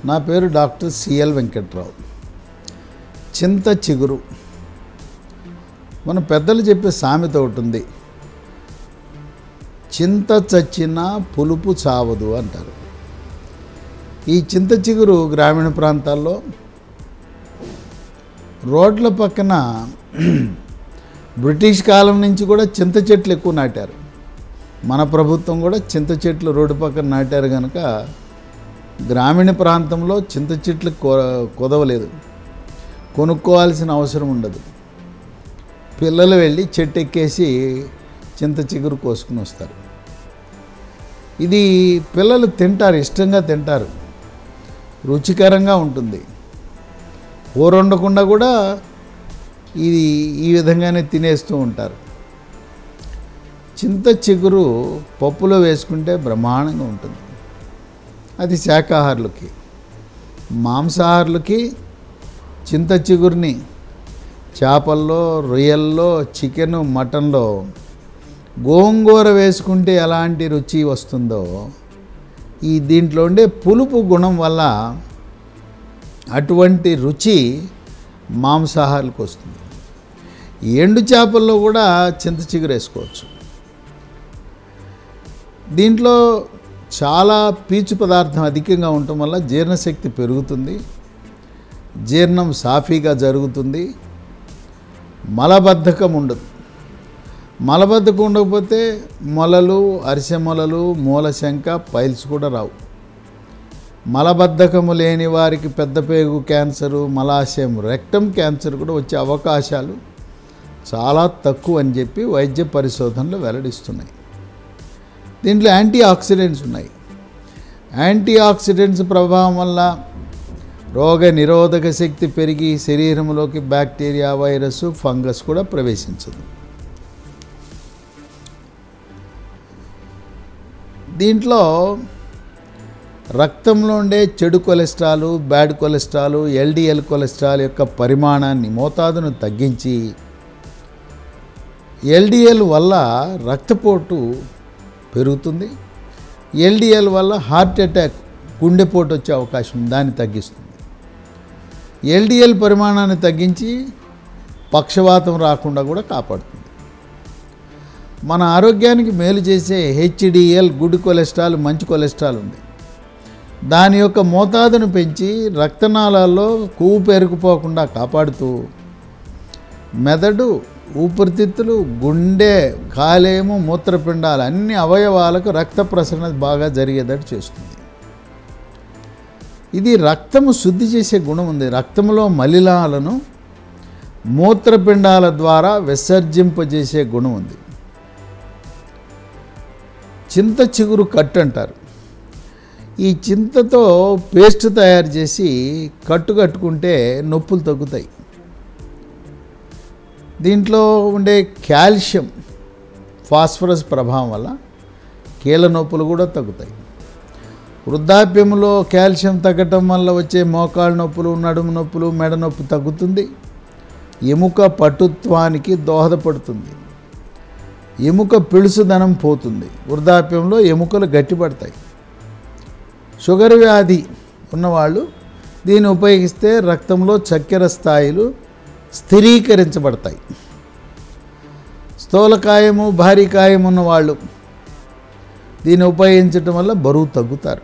నా పేరు doctor CL Venkatrao. చింత చిగురు, మన పెద్దలు చెప్పే సామెత ఒకటి ఉంది, చింత చచ్చినా పులుపు చావదు అంటారు. ఈ చింత చిగురు గ్రామీణ ప్రాంతాల్లో రోడ్ల పక్కన బ్రిటిష్ కాలం నుంచి కూడా చింత చెట్లు ఎక్కువ నాటారు. మన ప్రభుత్వం కూడా చింత చెట్లు రోడ్డు పక్కన నాటారు కనుక గ్రామీణ ప్రాంతంలో చింత చెట్లు కొదవలేదు, కొనుక్కోవాల్సిన అవసరం ఉండదు. పిల్లలు వెళ్ళి చెట్టు ఎక్కేసి చింత చిగురు కోసుకుని వస్తారు. ఇది పిల్లలు తింటారు, ఇష్టంగా తింటారు, రుచికరంగా ఉంటుంది. కూర వండకుండా కూడా ఇది ఈ విధంగానే తినేస్తూ ఉంటారు. చింత చిగురు పప్పులో వేసుకుంటే బ్రహ్మాండంగా ఉంటుంది. అది శాకాహారులకి. మాంసాహారులకి చింత చిగురిని చేపల్లో, రొయ్యల్లో, చికెను, మటన్లో గోంగూర వేసుకుంటే ఎలాంటి రుచి వస్తుందో ఈ దీంట్లో ఉండే పులుపు గుణం వల్ల అటువంటి రుచి మాంసాహారులకు వస్తుంది. ఎండు చేపల్లో కూడా చింత చిగురు వేసుకోవచ్చు. దీంట్లో చాలా పీచు పదార్థం అధికంగా ఉండటం వల్ల జీర్ణశక్తి పెరుగుతుంది, జీర్ణం సాఫీగా జరుగుతుంది, మలబద్ధకం ఉండదు. మలబద్ధకం ఉండకపోతే మొలలు, అరిసె మొలలు, మూలశంక, పైల్స్ కూడా రావు. మలబద్ధకము లేని వారికి పెద్దపేగు క్యాన్సరు, మలాశయం, రెక్టమ్ క్యాన్సర్ కూడా వచ్చే అవకాశాలు చాలా తక్కువ అని చెప్పి వైద్య పరిశోధనలు వెల్లడిస్తున్నాయి. దీంట్లో యాంటీ ఆక్సిడెంట్స్ ఉన్నాయి. యాంటీ ఆక్సిడెంట్స్ ప్రభావం వల్ల రోగ నిరోధక శక్తి పెరిగి శరీరంలోకి బ్యాక్టీరియా, వైరస్, ఫంగస్ కూడా ప్రవేశించదు. దీంట్లో రక్తంలో ఉండే చెడు cholesterol, bad cholesterol, LDL cholesterol యొక్క పరిమాణాన్ని, మోతాదును తగ్గించి ఎల్డిఎల్ వల్ల రక్తపోటు పెరుగుతుంది, ఎల్డిఎల్ వల్ల హార్ట్ అటాక్, గుండెపోటు వచ్చే అవకాశం ఉంది, దాన్ని తగ్గిస్తుంది. ఎల్డిఎల్ పరిమాణాన్ని తగ్గించి పక్షవాతం రాకుండా కూడా కాపాడుతుంది. మన ఆరోగ్యానికి మేలు చేసే హెచ్డిఎల్, గుడ్ కొలెస్ట్రాల్, మంచి కొలెస్ట్రాల్ ఉంది. దాని యొక్క మోతాదును పెంచి రక్తనాళాల్లో కొవ్వు పేరుకుపోకుండా కాపాడుతూ మెదడు, ఊపిరితిత్తులు, గుండె, కాలేయము, మూత్రపిండాలు అన్ని అవయవాలకు రక్త ప్రసరణ బాగా జరిగేటట్టు చేస్తుంది. ఇది రక్తము శుద్ధి చేసే గుణం ఉంది. రక్తంలో మలినాలను మూత్రపిండాల ద్వారా విసర్జింపజేసే గుణం ఉంది. చింత చిగురు కట్టు అంటారు. ఈ చింతతో పేస్ట్ తయారు చేసి కట్టు కట్టుకుంటే నొప్పులు తగ్గుతాయి. దీంట్లో ఉండే కాల్షియం, ఫాస్ఫరస్ ప్రభావం వల్ల కీళ్ళ నొప్పులు కూడా తగ్గుతాయి. వృద్ధాప్యంలో కాల్షియం తగ్గటం వల్ల వచ్చే మోకాళ్ళ నొప్పులు, నడుము నొప్పులు, మెడ నొప్పి తగ్గుతుంది. ఎముక పటుత్వానికి దోహదపడుతుంది. ఎముక పిలుసుదనం పోతుంది. వృద్ధాప్యంలో ఎముకలు గట్టిపడతాయి. షుగర్ వ్యాధి ఉన్నవాళ్ళు దీన్ని ఉపయోగిస్తే రక్తంలో చక్కెర స్థాయిలు స్థిరీకరించబడతాయి. స్థూలకాయము, భారీ కాయం ఉన్నవాళ్ళు దీన్ని ఉపయోగించటం వల్ల బరువు తగ్గుతారు.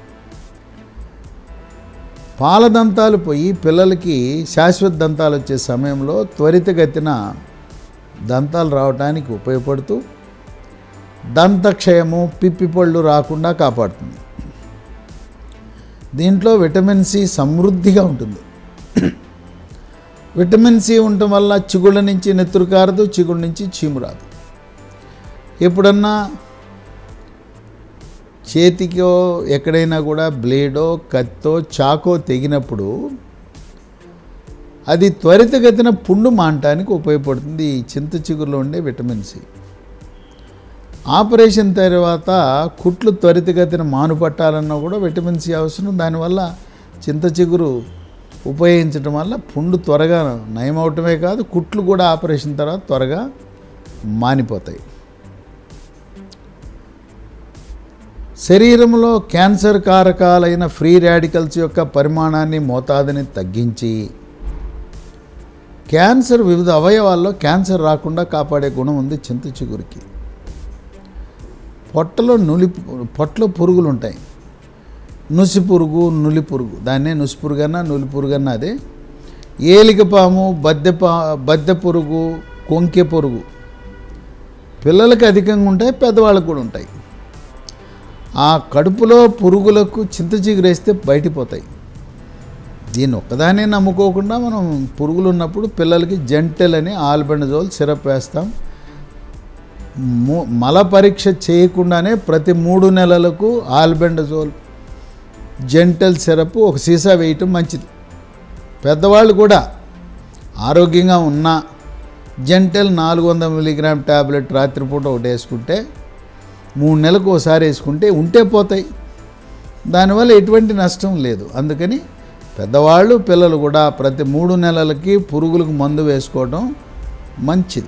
పాల దంతాలు పోయి పిల్లలకి శాశ్వత దంతాలు వచ్చే సమయంలో త్వరితగతిన దంతాలు రావడానికి ఉపయోగపడుతూ దంతక్షయము, పిప్పిపళ్ళు రాకుండా కాపాడుతుంది. దీంట్లో విటమిన్ సి సమృద్ధిగా ఉంటుంది. విటమిన్ సి ఉండటం వల్ల చిగుళ్ళ నుంచి నెత్తురు కారదు, చిగుళ్ళ నుంచి చీము రాదు. ఎప్పుడన్నా చేతికో ఎక్కడైనా కూడా బ్లేడో, కత్తో, చాకో తెగినప్పుడు అది త్వరితగతిన పుండు మానటానికి ఉపయోగపడుతుంది ఈ చింత చిగురులో ఉండే విటమిన్ సి. ఆపరేషన్ తర్వాత కుట్లు త్వరితగతిన మానుపట్టాలన్నా కూడా విటమిన్ సి అవసరం. దానివల్ల చింత చిగురు ఉపయోగించడం వల్ల పుండు త్వరగా నయమవటమే కాదు, కుట్లు కూడా ఆపరేషన్ తర్వాత త్వరగా మానిపోతాయి. శరీరంలో క్యాన్సర్ కారకాలైన ఫ్రీ రాడికల్స్ యొక్క పరిమాణాన్ని మోతాదుని తగ్గించి వివిధ అవయవాల్లో క్యాన్సర్ రాకుండా కాపాడే గుణం ఉంది చింత చిగురికి. పొట్టలో పురుగులు ఉంటాయి, నుసి పురుగు, నులి పురుగు, దాన్నే నుసి పురుగన్నా నులి పురుగన్నా అదే. ఏలికపాము, బద్దె పురుగు, కొంకె పురుగు పిల్లలకి అధికంగా ఉంటాయి, పెద్దవాళ్ళకు కూడా ఉంటాయి. ఆ కడుపులో పురుగులకు చింత చిగురు వేస్తే బయటిపోతాయి. దీన్ని ఒక్కదానే నమ్ముకోకుండా మనం పురుగులు ఉన్నప్పుడు పిల్లలకి జెంటెల్ అని ఆల్బెండజోల్ సిరప్ వేస్తాం. మల పరీక్ష చేయకుండానే ప్రతి 3 నెలలకు ఆల్బెండజోల్ జెంటెల్ సిరప్ ఒక సీసా వేయటం మంచిది. పెద్దవాళ్ళు కూడా ఆరోగ్యంగా ఉన్న జెంటెల్ 400 మిల్లీగ్రామ్ ట్యాబ్లెట్ రాత్రిపూట ఒకటి వేసుకుంటే 3 నెలలకు ఒకసారి వేసుకుంటే ఉంటే పోతాయి. దానివల్ల ఎటువంటి నష్టం లేదు. అందుకని పెద్దవాళ్ళు పిల్లలు కూడా ప్రతి 3 నెలలకి పురుగులకు మందు వేసుకోవడం మంచిది.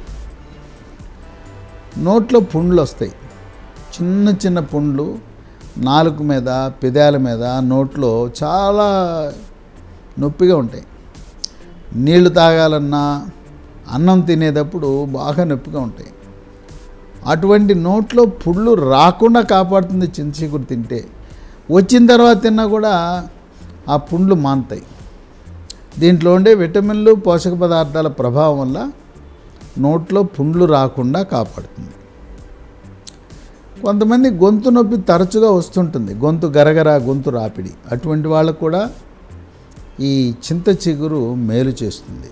నోట్లో పుండ్లు వస్తాయి, చిన్న చిన్న పుండ్లు నాలుక మీద, పెదాల మీద, నోట్లో చాలా నొప్పిగా ఉంటాయి. నీళ్లు తాగాలన్నా అన్నం తినేటప్పుడు బాగా నొప్పిగా ఉంటాయి. అటువంటి నోట్లో పుళ్ళు రాకుండా కాపాడుతుంది చింత చిగురు తింటే. వచ్చిన తర్వాత తిన్నా కూడా ఆ పుండ్లు మానుతాయి. దీంట్లో ఉండే విటమిన్లు, పోషక పదార్థాల ప్రభావం వల్ల నోట్లో పుండ్లు రాకుండా కాపాడుతుంది. కొంతమంది గొంతు నొప్పి తరచుగా వస్తుంటుంది, గొంతు గరగర, గొంతు రాపిడి. అటువంటి వాళ్ళకు కూడా ఈ చింత చిగురు మేలు చేస్తుంది.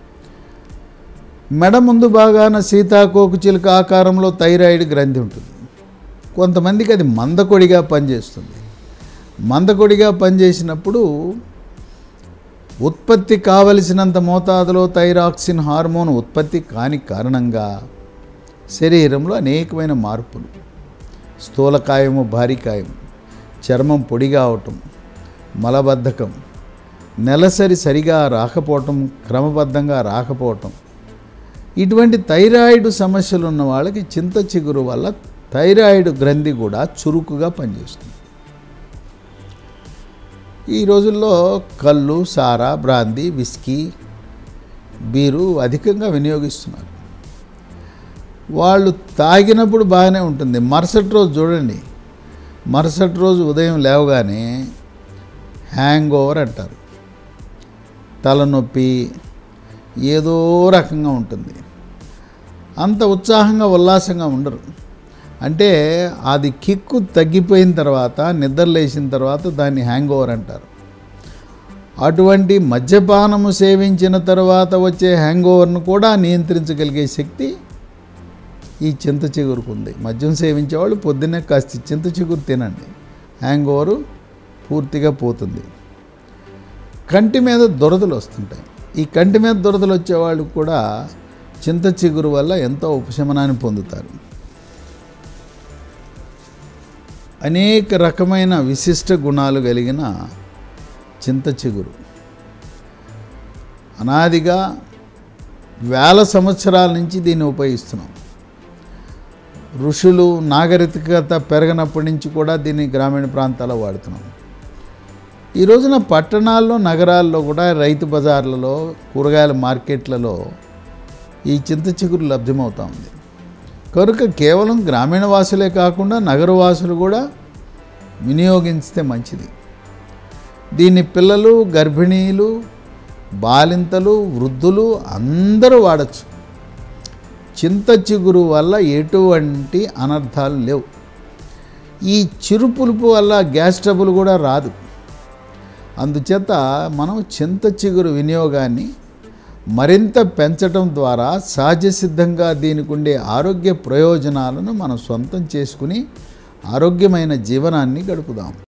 మెడ ముందు భాగాన సీతాకోక చిలుక ఆకారంలో థైరాయిడ్ గ్రంథి ఉంటుంది. కొంతమందికి అది మందకొడిగా పనిచేస్తుంది. మందకొడిగా పనిచేసినప్పుడు ఉత్పత్తి కావలసినంత మోతాదులో థైరాక్సిన్ హార్మోన్ ఉత్పత్తి కాని కారణంగా శరీరంలో అనేకమైన మార్పులు, స్థూలకాయము, భారీకాయము, చర్మం పొడిగా అవటం, మలబద్ధకం, నెలసరి సరిగా రాకపోవటం, క్రమబద్ధంగా రాకపోవటం, ఇటువంటి థైరాయిడ్ సమస్యలు ఉన్న వాళ్ళకి చింత చిగురు వల్ల థైరాయిడ్ గ్రంథి కూడా చురుకుగా పనిచేస్తుంది. ఈ రోజుల్లో కళ్ళు, సారా, బ్రాందీ, విస్కీ, బీరు అధికంగా వినియోగిస్తున్నారు. వాళ్ళు తాగినప్పుడు బాగానే ఉంటుంది, మరుసటి రోజు చూడండి, మరుసటి రోజు ఉదయం లేవగానే హ్యాంగ్ ఓవర్ అంటారు. తలనొప్పి ఏదో రకంగా ఉంటుంది. అంత ఉత్సాహంగా ఉల్లాసంగా ఉండరు. అంటే అది కిక్కు తగ్గిపోయిన తర్వాత, నిద్ర లేచిన తర్వాత దాన్ని హ్యాంగ్ ఓవర్ అంటారు. అటువంటి మద్యపానము సేవించిన తర్వాత వచ్చే హ్యాంగ్ ఓవర్ను కూడా నియంత్రించగలిగే శక్తి ఈ చింత చిగురుకు ఉంది. మద్యం సేవించేవాళ్ళు పొద్దున్నే కాస్త చింత చిగురు తినండి, హ్యాంగ్ ఓవరు పూర్తిగా పోతుంది. కంటి మీద దురదలు వస్తుంటాయి. ఈ కంటి మీద దురదలు వచ్చేవాళ్ళు కూడా చింత చిగురు వల్ల ఎంతో ఉపశమనాన్ని పొందుతారు. అనేక రకమైన విశిష్ట గుణాలు కలిగిన చింత చిగురు అనాదిగా వేల సంవత్సరాల నుంచి దీన్ని ఉపయోగిస్తున్నాం. ఋషులు నాగరికత పెరగనప్పటి నుంచి కూడా దీన్ని గ్రామీణ ప్రాంతాల్లో వాడుతున్నాం. ఈ రోజున పట్టణాల్లో, నగరాల్లో కూడా రైతు బజార్లలో, కూరగాయల మార్కెట్లలో ఈ చింత చిగురు లభ్యమవుతూ ఉంది. కనుక కేవలం గ్రామీణ వాసులే కాకుండా నగర వాసులు కూడా వినియోగించితే మంచిది. దీన్ని పిల్లలు, గర్భిణీలు, బాలింతలు, వృద్ధులు అందరూ వాడచ్చు. చింత చిగురు వల్ల ఎటువంటి అనర్థాలు లేవు. ఈ చిరుపులుపు వల్ల గ్యాస్ ట్రబుల్ కూడా రాదు. అందుచేత మనం చింత చిగురు వినియోగాన్ని మరింత పెంచడం ద్వారా సహజ సిద్ధంగా దీనికి ఉండే ఆరోగ్య ప్రయోజనాలను మనం సొంతం చేసుకుని ఆరోగ్యమైన జీవనాన్ని గడుపుదాం.